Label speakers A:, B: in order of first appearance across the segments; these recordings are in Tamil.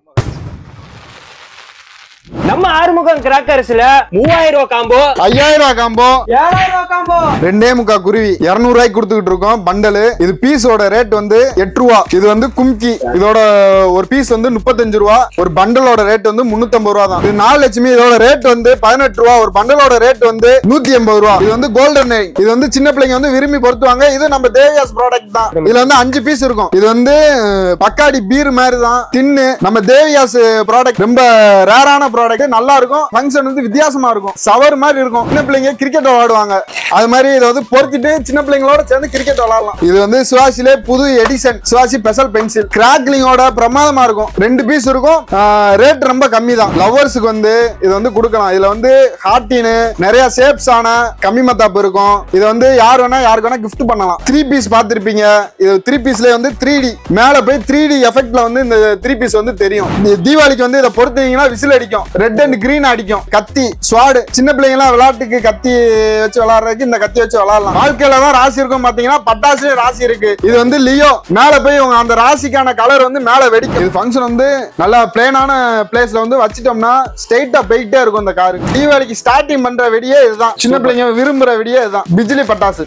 A: நம்ம ஆறுமுகம் கிராக்கர்ஸ்ல 3000 ரூபாய் காம்போ,
B: 5000 ரூபாய் காம்போ,
A: 7000 ரூபாய் காம்போ,
B: 2.25 குருவி 200 ரூபாய்க்கு கொடுத்துக்கிட்டு இருக்கோம். பண்டல் இது பீஸோட ரேட் வந்து 8 ரூபா. இது வந்து கும்கி, இதோட ஒரு பீஸ் வந்து 35 ரூபா. ஒரு பண்டலோட ரேட் வந்து 350 ரூபா தான். இது 4 லட்சுமி, இதோட ரேட் வந்து 18 ரூபா. ஒரு பண்டலோட ரேட் வந்து 180 ரூபா. இது வந்து கோல்டன் நெய், இது வந்து சின்ன பிள்ளைங்க வந்து விரும்பி பொறுத்துவாங்க. இது நம்ம தேவியாஸ் ப்ராடக்ட் தான். இதுல வந்து 5 பீஸ் இருக்கும். இது வந்து பக்காடி பீர் மாதிரி தான் தின்னு. நம்ம தேவியாஸ் ப்ராடக்ட் ரொம்ப ரேரான ப்ராடக்ட், நல்லா இருக்கும். ஃபங்க்ஷன் வந்து வித்தியாசமா இருக்கும், சவர் மாதிரி இருக்கும். சின்ன பிள்ளைங்க கிரிக்கெட் விளையாடுவாங்க, அது மாதிரி இதை வந்து பொறுத்திட்டு சின்ன பிள்ளைங்களோட சேர்ந்து கிரிக்கெட் விளையாடலாம். இது வந்து சுவாசிலே புது எடிஷன் சுவாசி ஸ்பெஷல் பென்சில், கிராக்லிங்கோட பிரமாதமா இருக்கும். 2 பீஸ் இருக்கும். ரேட் ரொம்ப கம்மி தான். லவ்வர்ஸுக்கு வந்து இது வந்து கொடுக்கலாம். இதுல வந்து ஹார்டின் நிறைய ஷேப்ஸ் ஆன கம்மி மத்தாப்பு இருக்கும். இது வந்து யார் வேணா யாருக்கு வேணா கிஃப்ட் பண்ணலாம். 3 பீஸ் பார்த்திருப்பீங்க. இது 3 பீஸ்ல வந்து 3D மேல போய் 3D எஃபெக்ட்ல வந்து இந்த 3 பீஸ் வந்து தெரியும். தீபாவளிக்கு வந்து இதை பொறுத்தீங்கன்னா விசில் அடிக்கும், ரெட் அண்ட் கிரீன் அடிக்கும். கத்தி ஸ்வாடு, சின்ன பிள்ளைங்க எல்லாம் விளையாட்டுக்கு கத்தி வச்சு விளையாடுறதுக்கு இந்த கத்தி வச்சு விளையாடலாம். வாழ்க்கையில தான் ராசி இருக்கும் பாத்தீங்கன்னா, பட்டாசு ராசி இருக்கு. இது வந்து லியோ, மேல போய் அந்த ராசிக்கான கலர் வந்து மேல வெடிக்கும். இது ஃபங்க்ஷன் வந்து நல்லா பிளேனான பிளேஸ்ல வந்து வச்சிட்டோம்னா ஸ்ட்ரைட்டா போயிட்டே இருக்கும் இந்த காரு. தீபாவளிக்கு ஸ்டார்டிங் பண்ற வெடியே இதுதான். சின்ன பிள்ளைங்க விரும்புற வெடியே இதுதான், பிஜிலி பட்டாசு.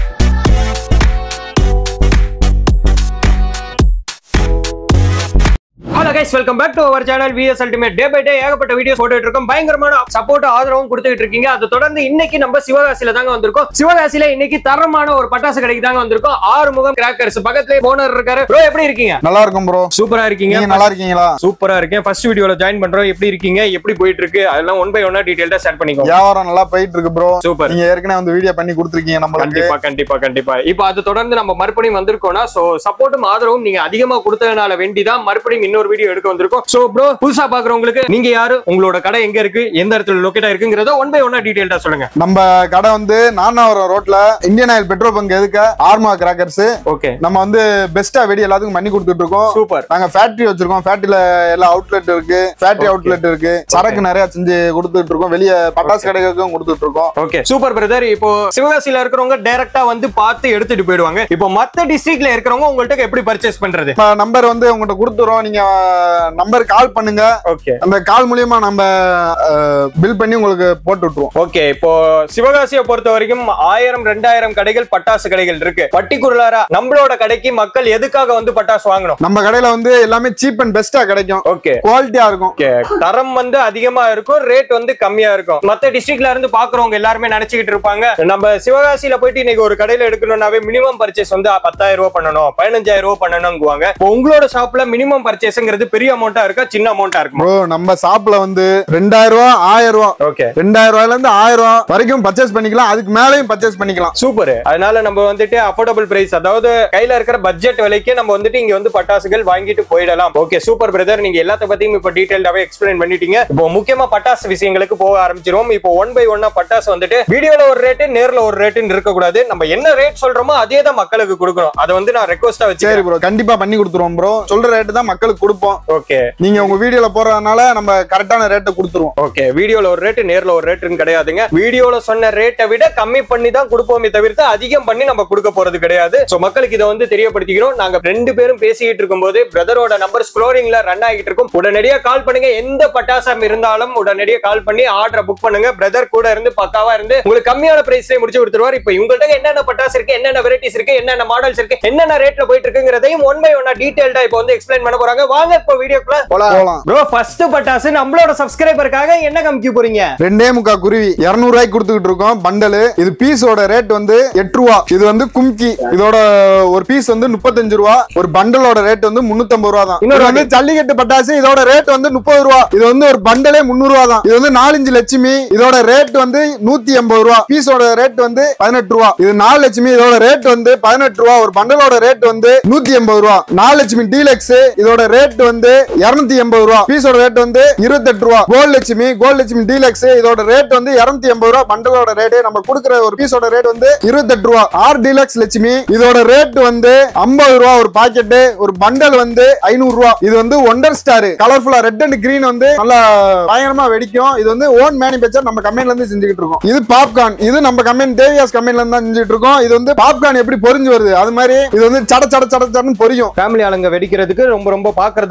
A: Hello guys, welcome back to our channel VS Ultimate. Day by day ஏகப்பட்ட வீடியோஸ் போட்டுட்டு இருக்கோம். பயங்கரமான சப்போர்ட் ஆதரவும் கொடுத்துட்டு இருக்கீங்க. அது தொடர்ந்து இன்னைக்கு நம்ம சிவகாசியில தாங்க வந்திருக்கோம். சிவகாசியில இன்னைக்கு தரமான ஒரு பட்டாசு கடைக்கு தாங்க வந்திருக்கோம். ஆறுமுகம் கிராக்கர்ஸ் பக்கத்துலயே ஓனர் இருக்காரு. ப்ரோ எப்படி இருக்கீங்க?
B: நல்லா இருக்கும் ப்ரோ.
A: சூப்பரா இருக்கீங்க.
B: நீங்க நல்லா இருக்கீங்களா?
A: சூப்பரா இருக்கேன். ஃபர்ஸ்ட் வீடியோல ஜாயின் பண்றோம். எப்படி இருக்கீங்க, எப்படி போயிட்டு இருக்கு, அதெல்லாம் ஒன் பை ஒன்னா டீடைலா ஷேர் பண்ணிக்கோங்க.
B: வியாபாரம் நல்லா போயிட்டு இருக்கு ப்ரோ.
A: சூப்பர்.
B: நீங்க ஏற்கனவே வந்து வீடியோ பண்ணி கொடுத்துருக்கீங்க நம்ம.
A: கண்டிப்பா கண்டிப்பா கண்டிப்பா. இப்போ அது தொடர்ந்து நம்ம மறுபடியும் வந்திருக்கோம்னா, சோ சப்போர்ட்டும் ஆதரவும் நீங்க அதிகமா கொடுத்ததுனால வேண்டிதான் மறுபடியும் இன்னொரு வீடியோ எடுக்க வந்திருக்கோம். சோ ப்ரோ, புதுசா பாக்குறவங்களுக்கு நீங்க யாரு, உங்களோட கடை எங்க இருக்கு, எந்த இடத்துல லொகேட் ஆயிருக்குங்கறத ஒன் பை ஒன்னா டீடைலா சொல்லுங்க.
B: நம்ம கடை வந்து நானாவரம் ரோட்ல இந்தியன் ஆயில் பெட்ரோல் பங்க் எதுக்க ஆர்மா கிராக்கர்ஸ்.
A: ஓகே.
B: நம்ம வந்து பெஸ்டா வெடி எல்லாத்துக்கும் பண்ணி கொடுத்துட்டு இருக்கோம்.
A: சூப்பர்.
B: நாங்க ஃபேக்டரி வச்சிருக்கோம். ஃபேக்டரியில எல்லா அவுட்லெட் இருக்கு, ஃபேக்டரி அவுட்லெட் இருக்கு. சரக்கு நிறைய செஞ்சு கொடுத்துட்டு இருக்கோம். வெளிய பட்டாசு கடைகளுக்கும் கொடுத்துட்டு இருக்கோம்.
A: Okay super brother. இப்போ சிவகாசியில இருக்கிறவங்க டைரக்டா வந்து பார்த்து எடுத்துட்டு போயிடுவாங்க. இப்போ மத்த டிஸ்ட்ரிக்ட்ல இருக்கிறவங்க உங்கள்ட்ட எப்படி பர்ச்சேஸ் பண்றது?
B: நம்பர் வந்து உங்கள்ட்ட கொடுத்துறோம். நீங்க நம்பர் கால் பண்ணுங்க.
A: ஓகே.
B: அந்த கால் மூலமா நம்ம பில் பண்ணி உங்களுக்கு போட்டு விட்டுருவோம்.
A: ஓகே. இப்போ சிவகாசியை பொறுத்த வரைக்கும் 1000 2000 கடைகள் பட்டாசு கடைகள் இருக்கு. பர்టిక్యులரா நம்மளோட கடைக்கு மக்கள் எதுக்காக வந்து பட்டாசு வாங்கணும்?
B: நம்ம கடையில வந்து எல்லாமே சீப் அண்ட் பெஸ்டா கிடைக்கும்.
A: ஓகே.
B: குவாலிட்டியா இருக்கும்.
A: தரம் வந்து அதிகமா இருக்கும், ரேட் வந்து கம்மியா இருக்கும். மத்த டிஸ்ட்ரிக்ட்ல இருந்து பாக்குறவங்க எல்லாருமே நினைச்சுக்கிட்டு இருப்பாங்க, நம்ம சிவகாசியில போயிட்டு இன்னைக்கு ஒரு கடையில எடுக்கணும்னாவே மினிமம் பர்ச்சேஸ் வந்து 10,000 ரூபாய் பண்ணணும், 15,000 ரூபாய் பண்ணணும்ங்குவாங்க. உங்களோட ஷாப்ல மினிமம் பர்ச்சேஸ்ங்கிறது பெரிய அமௌண்டா இருக்கா, சின்ன அமௌண்டா இருக்கும்?
B: ப்ரோ, நம்ம ஷாப்ல வந்து 2000 ரூபாய் 1000 ரூபாய்.
A: ஓகே.
B: 2000 ரூபாயில இருந்து 1000 ரூபாய் வரைக்கும் பர்ச்சேஸ் பண்ணிக்கலாம். அதுக்கு மேலயும் பர்ச்சேஸ் பண்ணிக்கலாம்.
A: சூப்பர். அதனால நம்ம வந்துட்டு அஃபோர்டபிள் பிரைஸ், அதாவது கையில இருக்கிற பட்ஜெட் விலைக்கு நம்ம வந்துட்டு இங்க வந்து பட்டாசுகள் வாங்கிட்டு போயிடலாம். Okay super brother. நீங்க எல்லாத்த பத்தியும் இப்ப டீடைல்டாவே எக்ஸ்பிளைன் பண்ணிட்டீங்க. இப்போ முக்கியமா பட்டாசு விஷயங்களுக்கு போக ஆரம்பிச்சிருவோம். இப்போ ஒன் பை ஒன்னா பட்டாசு வந்துட்டு வீடியோல ஒரு ரேட், நேர்ல ஒரு ரேட்னு இருக்க கூடாது. நம்ம என்ன ரேட் சொல்றோமோ அதே தான் மக்களுக்கு கொடுக்கணும். அதை வந்து நான் ரெக்வெஸ்டா வச்சு.
B: சரி ப்ரோ, கண்டிப்பா பண்ணி கொடுத்துருவோம் ப்ரோ. சொல்ற ரேட் தான் மக்களுக்கு கொடுப்போம்.
A: ஓகே.
B: நீங்க உங்க வீடியோல போறதுனால நம்ம கரெக்டான ரேட்டை கொடுத்துருவோம்.
A: ஓகே. வீடியோல ஒரு ரேட், நேர்ல ஒரு ரேட்னு கிடையாதுங்க. வீடியோல சொன்ன ரேட்டை விட கம்மி பண்ணி தான் கொடுப்போமே தவிர்த்து அதிகம் பண்ணி நம்ம கொடுக்க போறது கிடையாது. சோ மக்களுக்கு இதை வந்து தெரியப்படுத்திக்கிறோம். நாங்க 2 பேரும் பேசிட்டு இருக்கும்போது பிரதரோட நம்பர் ஸ்க்ரோலிங்ல ரன் ஆகிட்டு இருக்கும். உடனடியா கால் பண்ணுங்க. எந்த பட்டாசம் இருந்தாலும் உடனடியா கால் பண்ணி ஆர்டர் புக் பண்ணுங்க. பிரதர் கூட இருந்து பக்காவா இருந்து உங்களுக்கு கம்மியான பிரைஸ்லயே முடிச்சு கொடுத்துருவார். இப்போ உங்கள்ட்ட என்னென்ன பட்டாசு இருக்கு, என்னென்ன வெரைட்டிஸ் இருக்கு, என்னென்ன மாடல்ஸ் இருக்கு, என்னென்ன ரேட்ல போயிட்டு இருக்குங்கிறதையும் ஒன் பை ஒன்னா டீடைல்டா இப்போ வந்து எக்ஸ்பிளைன் பண்ண போறாங்க. வாங்க இப்போ வீடியோக்குள்ள போலாம். ப்ரோ, ஃபர்ஸ்ட் பட்டாசு நம்மளோட சப்ஸ்கிரைபருக்காக என்ன காமிக்க போறீங்க?
B: 2.25 குருவி 200 ரூபாய்க்கு கொடுத்துக்கிட்டு இருக்கோம். பண்டல் இது பீஸோட ரேட் வந்து 8 ரூபா. இது வந்து கும்கி, இதோட ஒரு பீஸ் வந்து 35 ரூபா. ஒரு பண்டலோட ரேட் வந்து 350 ரூபா தான். இன்னொரு வந்து ஜல்லிக்கட்டு பட்டாசு, இதோட ரேட் வந்து 30 ரூபா. இது வந்து ஒரு பண்டலே 300 ரூபா தான். இது வந்து 4 லட்சுமி, இதோட ரேட் வந்து 180 ரூபா. பீஸோட ரேட் வந்து 18 ரூபா. இது 4 லட்சுமி, இதோட ரேட் வந்து 18 ரூபா. ஒரு பண்டலோட ரேட் வந்து 180 ரூபா. 4 லட்சுமி டீலக்ஸ், இதோட ரேட் வந்து 280 ரூபா. பீஸோட ரேட் வந்து 28 ரூபா. கோல்ட் லட்சுமி டீலக்ஸ், இதோட ரேட் வந்து 280 ரூபா. பண்டலோட ரேட் நம்ம கொடுக்கிற ஒரு பீஸோட ரேட் வந்து 28 ரூபா. ஆர் டீலக்ஸ் லட்சுமி, இதோட ரேட் வந்து 50 ரூபா ஒரு பாக்கெட். ஒரு பண்டல் வந்து 500 ரூபா. இது வந்து ஒண்டர் ஸ்டார் கலர்ஃபுல்லா ரெட் அண்ட் கிரீன் வந்து நல்லா பயங்கரமா வெடிக்கும். இது வந்து ஓன் மேனுஃபேக்சர் நம்ம கம்பெனில இருந்து செஞ்சுக்கிட்டு இருக்கோம். இது பாப்கார்ன், இது நம்ம கம்பெனி தேவியாஸ் கம்பெனில இருந்து தான் செஞ்சுட்டு இருக்கோம். இது வந்து பாப்கார்ன் எப்படி பொரிஞ்சு வருது அது மாதிரி இது வந்து சட சட சட சடன்னு பொரியும்.
A: ஃபேமிலி ஆளுங்க வெடிக்கிறதுக்கு ரொம்ப ரொம்ப பாக்குறதுக்கு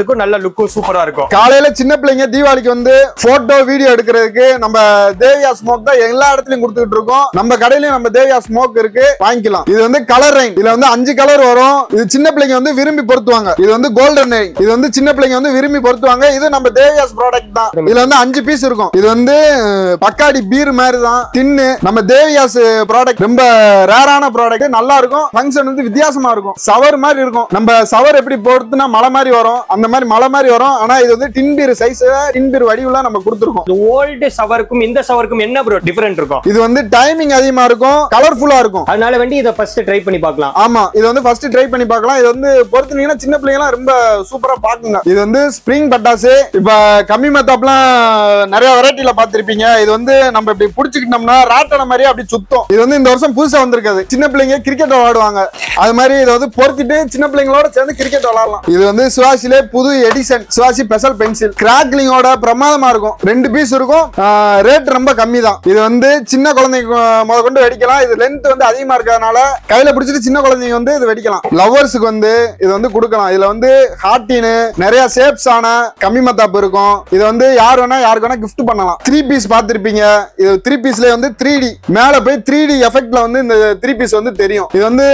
A: இருக்கும், நல்ல லுக்கும் சூப்பரா இருக்கும்.
B: காலையில சின்ன பிள்ளைங்க தீபாவளிக்கு வந்து போட்டோ வீடியோ எடுக்கிறதுக்கு நம்ம தேவியா ஸ்மோக் தான் எல்லா இடத்துலயும் கொடுத்துட்டு இருக்கோம். நம்ம கடையிலயும் நம்ம தேவியா ஸ்மோக் இருக்கு, வாங்கிக்கலாம். இது வந்து கலர் ரெயின், இதுல வந்து 5 கலர் வரும். இது சின்ன பிள்ளைங்க வந்து விரும்பி பொருத்துவாங்க. இது வந்து கோல்டன் ரெயின், இது வந்து சின்ன பிள்ளைங்க வந்து விரும்பி பொருத்துவாங்க. இது நம்ம தேவியாஸ் ப்ராடக்ட் தான். இதுல வந்து 5 பீஸ் இருக்கும். இது வந்து பக்காடி பீர் மாதிரி தான் தின்னு. நம்ம தேவியாஸ் ப்ராடக்ட் ரொம்ப ரேரான ப்ராடக்ட், நல்லா இருக்கும். ஃபங்க்ஷன் வந்து வித்தியாசமா இருக்கும், சவர் மாதிரி இருக்கும். நம்ம சவர் எப்படி பொறுத்துனா மலை மாதிரி வரும், அந்த மாதிரி மலை மாதிரி வரும். ஆனா இது வந்து tin beer size, tin beer வடிவுல நம்ம கொடுத்துருக்கோம்.
A: ஓல்டு சவருக்கும் இந்த சவருக்கும் என்ன ப்ரோ டிஃபரெண்ட் இருக்கும்?
B: இது வந்து டைமிங் அதிகமா இருக்கும், கலர்ஃபுல்லா இருக்கும்.
A: அதனால வேண்டி இதை ஃபர்ஸ்ட் ட்ரை பண்ணி பார்க்கலாம்.
B: ஆமா, இது வந்து ஃபர்ஸ்ட் ட்ரை பண்ணி பார்க்கலாம். இது வந்து பொறுத்துனீங்கன்னா சின்ன பிள்ளைங்க எல்லாம் ரொம்ப சூப்பரா பாக்குங்க. இது வந்து ஸ்ப்ரிங் பட்டாசு. இப்ப கம்மி மத்தாப்லாம் நிறைய வெரைட்டில பாத்திருப்பீங்க. இது வந்து நம்ம இப்படி புடிச்சுக்கிட்டோம்னா ராட்டன மாதிரி அப்படி சுத்தம். இது வந்து இந்த வருஷம் புதுசா வந்திருக்காது. சின்ன பிள்ளைங்க கிரிக்கெட் விளையாடுவாங்க, அது மாதிரி இதை வந்து பொறுத்திட்டு சின்ன பிள்ளைங்களோட சேர்ந்து கிரிக்கெட் விளையாடலாம். இது வந்து சுவாசிலே புது எடிஷன் சுவாசி ஸ்பெஷல் பென்சில். கிராக்லிங்கோட பிரமாதமா இருக்கும். 2 பீஸ் இருக்கும். ரேட் ரொம்ப கம்மி தான். இது வந்து சின்ன குழந்தைங்க முத கொண்டு வெடிக்கலாம். இது லென்த் வந்து அதிகமா இருக்கிறதுனால கையில பிடிச்சிட்டு சின்ன குழந்தைங்க வந்து இது வெடிக்கலாம். லவ்வர்ஸுக்கு வந்து இது வந்து கொடுக்கலாம். இதுல வந்து ஹார்டின் நிறைய ஷேப்ஸ் ஆன கம்மி மத்தாப்பு இருக்கும். இது வந்து யார் வேணா யாருக்கு வேணா கிஃப்ட் பண்ணலாம். 3 பீஸ் பார்த்திருப்பீங்க. இது 3 பீஸ்ல வந்து 3D மேல போய் 3D எஃபெக்ட்ல வந்து இந்த 3 பீஸ் வந்து தெரியும். இது வந்து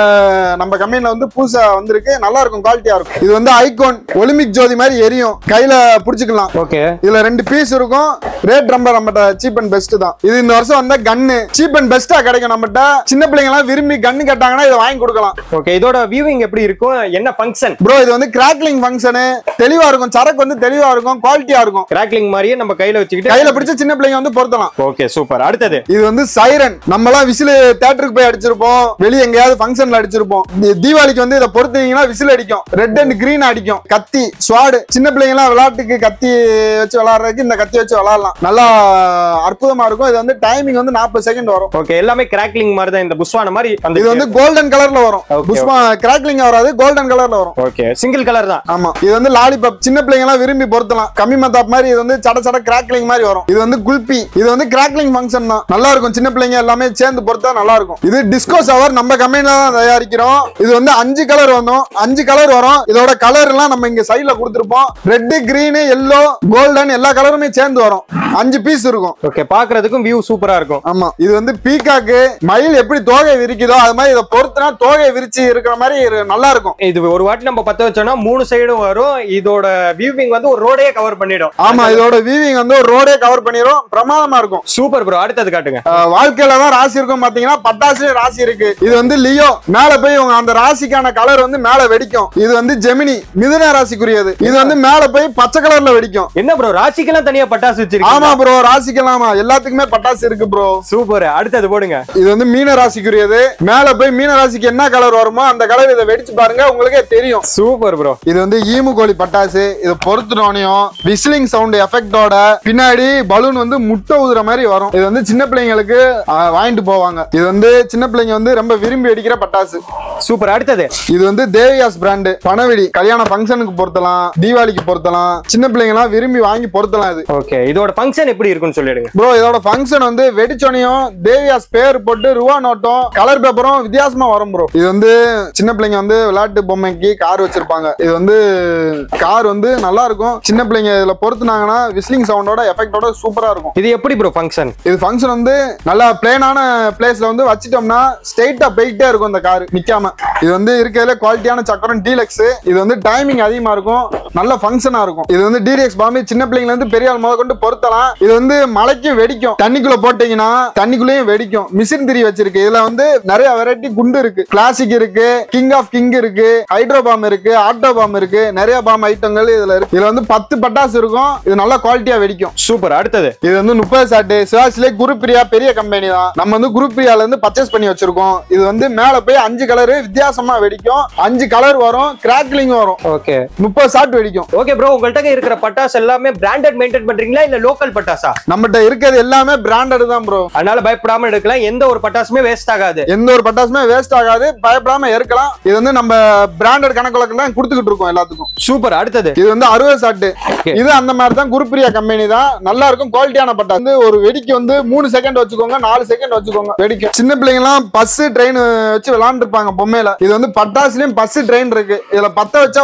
B: நம்ம கம்பெனில வந்து புதுசா வந்திருக்கு, நல்லா இருக்கும், குவாலிட்டியா இருக்கும். இது வந்து ஐகான் ஒலிம்பிக் ஜோதி மாதிரி எரியும், கையில புடிச்சுக்கலாம்.
A: ஓகே,
B: இதுல 2 பீஸ் இருக்கும். ரேட் ரொம்ப நம்மட்ட சீப் அண்ட் பெஸ்ட் தான். இது இந்த வருஷம் வந்த கன்னு சீப் அண்ட் பெஸ்டா கிடைக்கும் நம்மட்ட. சின்ன பிள்ளைங்க எல்லாம் விரும்பி கன்னு கேட்டாங்கன்னா இதை வாங்கி கொடுக்கலாம்.
A: ஓகே, இதோட வியூவிங் எப்படி இருக்கும், என்ன ஃபங்க்ஷன்
B: ப்ரோ? இது வந்து கிராக்லிங் ஃபங்க்ஷன், தெளிவா இருக்கும், சரக்கு வந்து தெளிவா இருக்கும், குவாலிட்டியா இருக்கும்.
A: கிராக்லிங் மாதிரியே நம்ம கையில வச்சுக்கிட்டு
B: கையில பிடிச்சு சின்ன பிள்ளைங்க வந்து பொருத்தலாம்.
A: Okay, super. அடுத்தது
B: இது வந்து சைரன். நம்ம எல்லாம் விசில் தியேட்டருக்கு போய் அடிச்சிருப்போம், வெளிய எங்கயாவது ஃபங்க்ஷன்ல அடிச்சிருப்போம். தீபாவளிக்கு வந்து இதை பொறுத்தீங்கன்னா விசில் அடிக்கும், ரெட் அண்ட் கிரீன் அடிக்கும். கத்தி ஸ்வாடு, சின்ன பிள்ளைங்க எல்லாம் விளையாட்டுக்கு கத்தி வச்சு விளையாடுறதுக்கு இந்த கத்தி வச்சு விளையாடலாம். நல்லா அற்புதமா இருக்கும். இது வந்து டைமிங் வந்து 40 செகண்ட் வரும்.
A: ஓகே, எல்லாமே கிராக்லிங் மாதிரி தான். இந்த புஷ்வான மாதிரி
B: இது வந்து கோல்டன் கலர்ல வரும். புஷ்வா கிராக்லிங் வராது, கோல்டன் கலர்ல வரும்.
A: ஓகே, சிங்கிள் கலர் தான்.
B: ஆமா, இது வந்து லாலிபாப், சின்ன பிள்ளைங்க எல்லாம் விரும்பி பொருத்தலாம். கம்மி மத்தாப் மாதிரி இது வந்து சட சட கிராக்லிங் மாதிரி வரும். இது வந்து குல்பி. இது வந்து கிராக்லிங் ஃபங்க்ஷன் தான், நல்லா இருக்கும். சின்ன பிள்ளைங்க எல்லாமே சேர்ந்து பொறுத்தா நல்லா இருக்கும். இது டிஸ்கோ சவர், நம்ம கம்பெனில தான் தயாரிக்கிறோம். இது வந்து 5 கலர் வரும். 5 கலர் வரும். இதோட கலர் எல்லாம் நம்ம இங்க சைடுல கொடுத்திருப்போம். ரெட், கிரீன், எல்லோ, கோல்டன் எல்லா கலருமே சேர்ந்து வரும். 5 பீஸ் இருக்கும்.
A: ஓகே, பாக்குறதுக்கும் வியூ சூப்பரா இருக்கும்.
B: ஆமா, இது வந்து பீகாக்கு மயில் எப்படி தோகை விரிக்குதோ அது மாதிரி இதை பொறுத்துனா தோகை விரிச்சு இருக்கிற மாதிரி நல்லா இருக்கும்.
A: இது ஒரு வாட்டி நம்ம பத்த வச்சோம்னா 3 சைடும் வரும். இதோட வியூவிங் வந்து ஒரு ரோடே கவர் பண்ணிடும்.
B: ஆமா, இதோட வியூவிங் வந்து ஒரு ரோடே கவர் பண்ணிடும். பிரமாதமா இருக்கும்.
A: Super bro. அடுத்தது காட்டுங்க.
B: வாழ்க்கையில தான் ராசி இருக்கும் பாத்தீங்கன்னா, பட்டாசு ராசி இருக்கு. இது வந்து லியோ, மேல போய் அந்த ராசிக்கான கலர் வந்து மேல வெடிக்கும். இது வந்து ஜெமினி, மிதுன ராசிக்குரியது. இது வந்து மேல போய் பச்சை கலர்ல வெடிக்கும்.
A: என்ன ப்ரோ, ராசிக்கெல்லாம் தனியா பட்டாசு வச்சிருக்கீங்க?
B: ஆமா ப்ரோ, ராசிக்கெல்லாம் எல்லாத்துக்குமே பட்டாசு இருக்கு ப்ரோ.
A: சூப்பர். அடுத்தது போடுங்க.
B: இது வந்து மீன ராசிக்குரியது. மேல போய் மீன ராசிக்கு என்ன கலர் வருமோ அந்த கலர் இதை வெடிச்சு பாருங்க, உங்களுக்கே தெரியும்.
A: Super bro.
B: இது வந்து ஈமு கோழி பட்டாசு. இது பொறுத்துனோனையும் விசிலிங் சவுண்ட் எஃபெக்டோட பின்னாடி பலூன் வந்து முட்டை ஊதுற மாதிரி வரும். இது வந்து சின்ன பிள்ளைங்களுக்கு வாங்கிட்டு போவாங்க. இது வந்து சின்ன பிள்ளைங்க வந்து ரொம்ப விரும்பி வெடிக்கிற பட்டாசு.
A: சூப்பர். அடுத்தது
B: இது வந்து தேவியாஸ் பிராண்ட் பனவெடி. கல்யாண ஃபங்க்ஷனுக்கு பொருத்தலாம், தீபாவளிக்கு பொருத்தலாம், சின்ன பிள்ளைங்க எல்லாம் விரும்பி வாங்கி பொருத்தலாம். இது
A: ஓகே, இதோட ஃபங்க்ஷன் எப்படி இருக்குன்னு சொல்லிடுங்க
B: ப்ரோ. இதோட ஃபங்க்ஷன் வந்து வெடிச்சோனையும் தேவியாஸ் பேர் போட்டு ரூபா நோட்டும் கலர் பேப்பரும் வித்தியாசமா வரும் ப்ரோ. இது வந்து சின்ன பிள்ளைங்க வந்து விளையாட்டு பொம்மைக்கு கார் வச்சிருப்பாங்க. இது வந்து கார் வந்து நல்லா இருக்கும். சின்ன பிள்ளைங்க இதுல பொறுத்துனாங்கன்னா விசிலிங் சவுண்டோட எஃபெக்டோட சூப்பரா இருக்கும்.
A: இது எப்படி ப்ரோ ஃபங்க்ஷன்?
B: இது ஃபங்க்ஷன் வந்து நல்லா பிளேனான பிளேஸ்ல வந்து வச்சிட்டோம்னா ஸ்ட்ரைட்டா போயிட்டே இருக்கும் இந்த கார், நிக்காம. இது வந்து இருக்கிறதுல குவாலிட்டியான சக்கரம் டீலக்ஸ். இது வந்து டைமிங் அதிகமா இருக்கும், நல்ல ஃபங்க்ஷனா இருக்கும். இது வந்து டிடிஎக்ஸ் பாம்பு, சின்ன பிள்ளைங்க வந்து பெரிய ஆள் முத கொண்டு பொருத்தலாம். இது வந்து மலைக்கும் வெடிக்கும், தண்ணிக்குள்ள போட்டீங்கன்னா தண்ணிக்குள்ளேயும் வெடிக்கும். மிஷின் திரி வச்சிருக்கு. இதுல வந்து நிறைய வெரைட்டி குண்டு இருக்கு. கிளாசிக் இருக்கு, கிங் ஆஃப் கிங் இருக்கு, ஹைட்ரோ பாம் இருக்கு, ஆட்டோ பாம் இருக்கு, நிறைய பாம் ஐட்டங்கள் இதுல இருக்கு. இதுல வந்து 10 பட்டாசு இருக்கும். இது நல்லா குவாலிட்டியா வெடிக்கும்.
A: சூப்பர். அடுத்தது
B: இது வந்து 30 சாட்டு. சிவாசிலே குருப்பிரியா பெரிய கம்பெனி தான். நம்ம வந்து குருப்பிரியால இருந்து பர்ச்சேஸ் பண்ணி வச்சிருக்கோம். இது வந்து மேல போய் 5 கலர் வித்தியாசமா வெடிக்கும். 5 கலர் வரும், கிராக்லிங் வரும்.
A: ஓகே,
B: 30 சாட் வெடிக்கும்.
A: ஓகே ப்ரோ, உங்கள்ட்ட இருக்கிற பட்டாசு எல்லாமே பிராண்டட் மெயின்டைன் பண்றீங்களா இல்ல லோக்கல் பட்டாசா?
B: நம்மகிட்ட இருக்கிறது எல்லாமே பிராண்டட் தான் ப்ரோ.
A: அதனால பயப்படாம எடுக்கலாம். எந்த ஒரு பட்டாசுமே வேஸ்ட் ஆகாது.
B: எந்த ஒரு பட்டாசுமே வேஸ்ட் ஆகாது, பயப்படாம இருக்கலாம். இது வந்து நம்ம பிராண்டட் கணக்குலாம் கொடுத்துக்கிட்டு இருக்கோம் எல்லாத்துக்கும்.
A: சூப்பர். அடுத்தது
B: இது வந்து 60 சாட்டு. இது அந்த மாதிரி தான், குருப்பிரியா கம்பெனி தான். நல்லா இருக்கும், குவாலிட்டியான பட்டாசு. ஒரு வெடிக்கு வந்து 3 செகண்ட் வச்சுக்கோங்க, 4 செகண்ட் வச்சுக்கோங்க, வெடிக்கும். சின்ன பிள்ளைங்க எல்லாம் பஸ் ட்ரெயின் வச்சு விளையாண்டு இருப்பாங்க பொம்மையில. இது வந்து பட்டாசுலயும் பஸ் ட்ரெயின் இருக்கு. இதுல பத்த வச்சா ஒவ்வொன்னா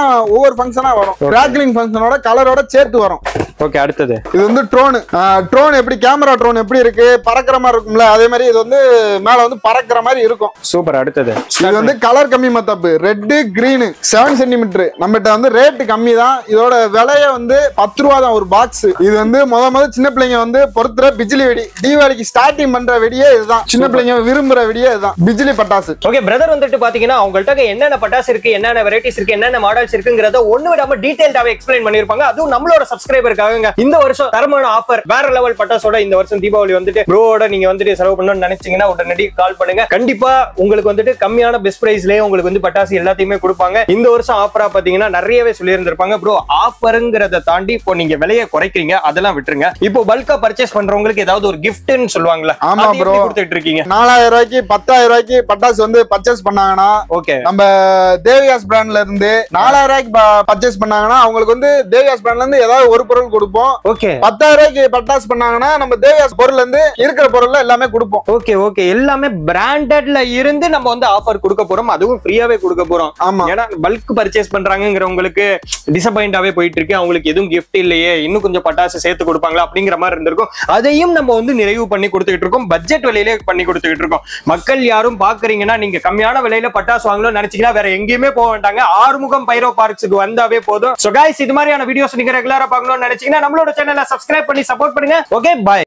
B: ஃபங்க்ஷனா ஒவ்வொரு ஃபங்க்ஷனா வரும். கிராக்லிங் ஃபங்க்ஷனோட கலரோட சேர்த்து வரும்.
A: ஓகே, அடுத்தது
B: இது வந்து ட்ரோன் எப்படி கேமரா ட்ரோன் எப்படி இருக்கு பறக்கிற மாதிரி இருக்கும்ல, அதே மாதிரி இது வந்து மேல வந்து பறக்கிற மாதிரி இருக்கும்.
A: சூப்பர். அடுத்தது
B: இது வந்து கலர் கம்மி மத்தாப்பு, ரெட் கிரீன் 7 சென்டிமீட்டர். நம்மகிட்ட வந்து ரேட் கம்மி தான். இதோட விலைய வந்து 10 ரூபா தான் ஒரு பாக்ஸ். இது வந்து முத சின்ன பிள்ளைங்க வந்து பொறுத்துற பிஜிலி வெடி, தீபாவளிக்கு ஸ்டார்டிங் பண்ற வெடியே இதுதான். சின்ன பிள்ளைங்க விரும்புற வெடியே இதுதான், பிஜிலி பட்டாசு.
A: ஓகே பிரதர், வந்துட்டு பாத்தீங்கன்னா உங்கள்ட்ட என்னென்ன பட்டாசு இருக்கு, என்னென்ன வெரைட்டிஸ் இருக்கு, என்னென்ன மாடல்ஸ் இருக்குங்கறத ஒண்ணு விடாம டீடைல்டாவே எக்ஸ்பிளைன் பண்ணிருப்பாங்க. அதுவும் நம்மளோட சப்ஸ்கிரைபருக்காக இந்த வருஷம் தரமான ஆஃபர், வேற லெவல் பட்டாசோட இந்த வருஷம் தீபாவளி வந்துட்டு ப்ரோட நீங்க வந்துட்டு செலவு பண்ணணும்னு நினைச்சீங்கன்னா உடனடி கால் பண்ணுங்க. கண்டிப்பா உங்களுக்கு வந்துட்டு கம்மியான பெஸ்ட் பிரைஸ்லயே உங்களுக்கு வந்து பட்டாசு எல்லாத்தையுமே கொடுப்பாங்க. இந்த வருஷம் ஆஃபரா பாத்தீங்கன்னா நிறையவே சொல்லி இருந்திருப்பாங்க. ப்ரோ ஆஃபருங்கிறத தாண்டி இப்போ நீங்க விலையை குறைக்கிறீங்க, அதெல்லாம் விட்டுருங்க. இப்போ பல்கா பர்ச்சேஸ் பண்றவங்களுக்கு ஏதாவது ஒரு கிஃப்ட்னு சொல்லுவாங்கல்ல,
B: ஆமா ப்ரோ,
A: கொடுத்துட்டு இருக்கீங்க.
B: 4000 ரூபாய்க்கு 10,000 ரூபாய்க்கு பட்டாசு வந்து பர்ச்சேஸ் பண்ணாங்கன்னா,
A: ஓகே,
B: நம்ம தேவியாஸ் பிராண்ட்ல இருந்து 4000 ரூபாய்க்கு பர்ச்சேஸ் பண்ணாங்கன்னா அவங்களுக்கு வந்து தேவியாஸ் பிராண்ட்ல இருந்து ஏதாவது ஒரு பொருள் கொடுப்போம்.
A: ஓகே,
B: 10,000 ரூபாய்க்கு பட்டாசு பண்ணாங்கன்னா நம்ம தேவியாஸ் பொருள்ல இருந்து இருக்கிற பொருள் எல்லாமே கொடுப்போம்.
A: ஓகே ஓகே, எல்லாமே பிராண்டட்ல இருந்து நம்ம வந்து ஆஃபர் கொடுக்க போறோம், அதுவும் ஃப்ரீயாவே கொடுக்க போறோம்.
B: ஆமா,
A: ஏன்னா பல்க் பர்ச்சேஸ் பண்றாங்கிறவங்களுக்கு டிசப்பாயிண்டாவே போயிட்டு இருக்கு. அவங்களுக்கு எதுவும் கிஃப்ட் இல்லையே, இன்னும் கொஞ்சம் பட்டாசு சேர்த்து கொடுப்பாங்களா அப்படிங்கிற மாதிரி இருந்திருக்கும். அதையும் நம்ம வந்து நிறைவு பண்ணி கொடுத்துட்டு இருக்கோம், பட்ஜெட் விலையிலே பண்ணி கொடுத்துட்டு இருக்கோம். மக்கள் யாரும் பாக்குறீங்கன்னா நீங்க கம்மியான விலையில பட்டாசு வாங்கணும்னு நினைச்சீங்கன்னா வேற எங்கேயுமே போக வேண்டாங்க, ஆறுமுகம் பைரோ பார்க்ஸ்க்கு வந்தாவே போதும். சோ गाइस, இது மாதிரியான வீடியோஸ் நீங்க ரெகுலரா பார்க்கணும்னு நினைச்சீங்கன்னா நம்மளோட சேனலை சப்ஸ்கிரைப் பண்ணி சப்போர்ட் பண்ணுங்க. Okay, by.